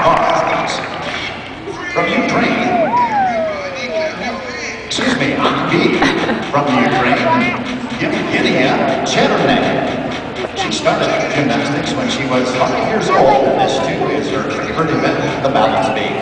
cars, please. From Ukraine. Excuse me, I'm B. From Ukraine. Evgenia Chernak. She started gymnastics when she was 5 years old, and this too is her favorite event, the balance beam.